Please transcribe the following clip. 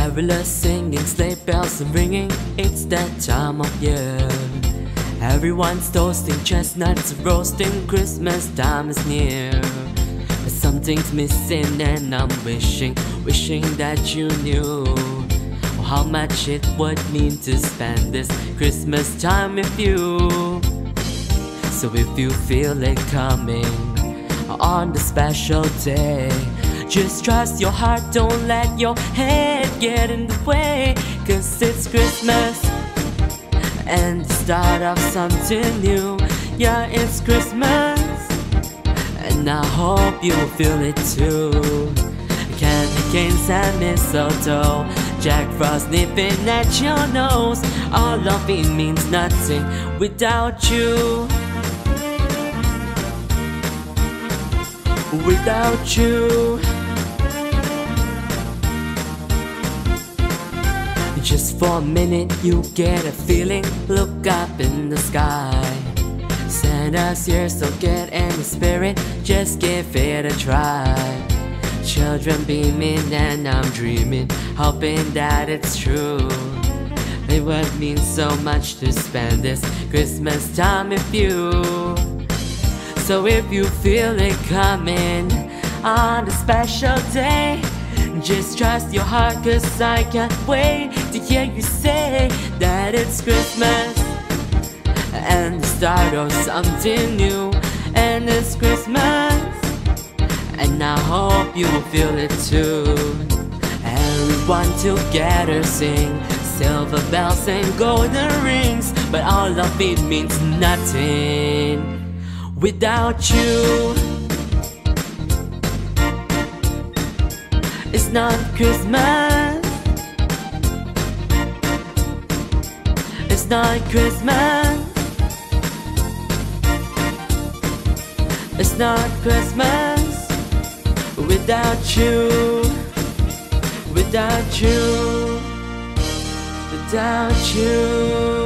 Carolers singing, sleigh bells and ringing, it's that time of year. Everyone's toasting, chestnuts roasting, Christmas time is near. But something's missing and I'm wishing that you knew how much it would mean to spend this Christmas time with you. So if you feel it coming on the special day, just trust your heart, don't let your head get in the way. Cause it's Christmas and the start of something new. Yeah, it's Christmas and I hope you feel it too. Candy canes and mistletoe, Jack Frost nipping at your nose. All of it means nothing without you. Without you. Just for a minute you get a feeling, look up in the sky. Santa's here, so get in the spirit, just give it a try. Children beaming and I'm dreaming, hoping that it's true. It would mean so much to spend this Christmas time with you. So if you feel it coming on a special day, just trust your heart, cause I can't wait to hear you say that it's Christmas and the start of something new. And it's Christmas and I hope you will feel it too. Everyone together sing silver bells and golden rings, but all of it means nothing without you. It's not Christmas. It's not Christmas. It's not Christmas without you. Without you. Without you.